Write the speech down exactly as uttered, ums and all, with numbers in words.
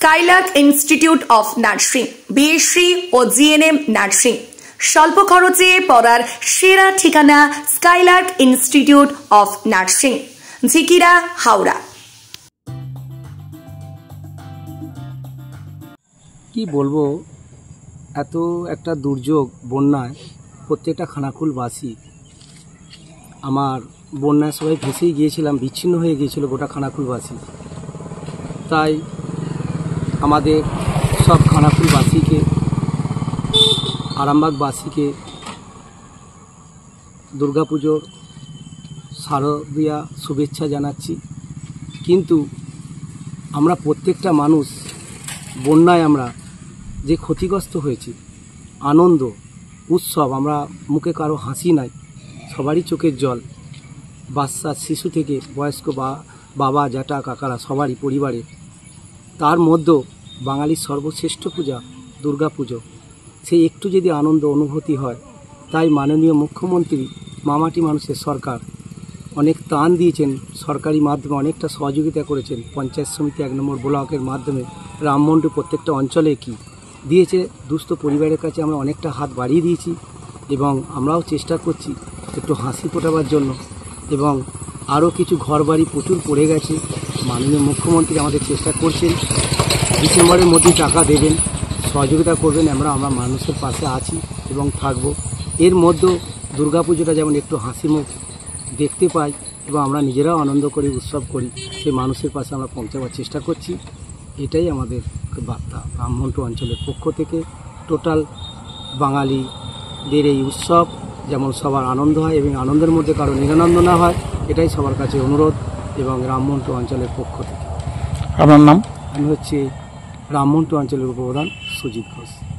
Skylark institute of nursing, BSc ও GNM nursing. স্বল্প খরচে পড়ার সেরা ঠিকানা Skylark institute of nursing, Jhikira, Howrah. কি বলবো, এত একটা দুর্যোগ বন্যায় প্রত্যেকটা খানাকুলবাসী, আমার বন্যায় সবাই ভেসেই গিয়েছিলাম, বিচ্ছিন্ন হয়ে গিয়েছিল গোটা খানাকুলবাসী। তাই আমাদের সব খানাকুলবাসীকে, আরামবাগবাসীকে দুর্গাপুজোর শারদীয়া শুভেচ্ছা জানাচ্ছি। কিন্তু আমরা প্রত্যেকটা মানুষ বন্যায় আমরা যে ক্ষতিগ্রস্ত হয়েছি, আনন্দ উৎসব, আমরা মুখে কারো হাসি নাই, সবারই চোখের জল। বাচ্চা শিশু থেকে বয়স্ক বা বাবা জ্যাঠা কাকারা সবারই পরিবারে। তার মধ্যেও বাঙালির সর্বশ্রেষ্ঠ পূজা দুর্গা পুজো, সেই একটু যদি আনন্দ অনুভূতি হয়। তাই মাননীয় মুখ্যমন্ত্রী মামাটি মানুষের সরকার অনেক ত্রাণ দিয়েছেন, সরকারি মাধ্যমে অনেকটা সহযোগিতা করেছেন। পঞ্চায়েত সমিতি এক নম্বর ব্লকের মাধ্যমে রামমন্ডি প্রত্যেকটা অঞ্চলে কি দিয়েছে, দুস্থ পরিবারের কাছে আমরা অনেকটা হাত বাড়িয়ে দিয়েছি এবং আমরাও চেষ্টা করছি একটু হাসি ফোটাবার জন্য। এবং আরও কিছু ঘরবাড়ি প্রচুর পড়ে গেছে, মাননীয় মুখ্যমন্ত্রী আমাদের চেষ্টা করছেন, ডিসেম্বরের মধ্যে টাকা দেবেন, সহযোগিতা করবেন। আমরা আমরা মানুষের পাশে আছি এবং থাকব। এর মধ্যেও দুর্গাপুজোটা যেমন একটু হাসি মুখ দেখতে পাই এবং আমরা নিজেরাও আনন্দ করি, উৎসব করি, সেই মানুষের পাশে আমরা পৌঁছাবার চেষ্টা করছি। এটাই আমাদের বার্তা রামমন্ডি অঞ্চলের পক্ষ থেকে। টোটাল বাঙালিদের এই উৎসব যেমন সবার আনন্দ হয় এবং আনন্দের মধ্যে কারো নিরানন্দ না হয়, এটাই সবার কাছে অনুরোধ এবং রামমন্ডি অঞ্চলের পক্ষ থেকে। আপনার নাম? আমি হচ্ছে রামমন্ডি অঞ্চলের উপপ্রধান সুজিত ঘোষ।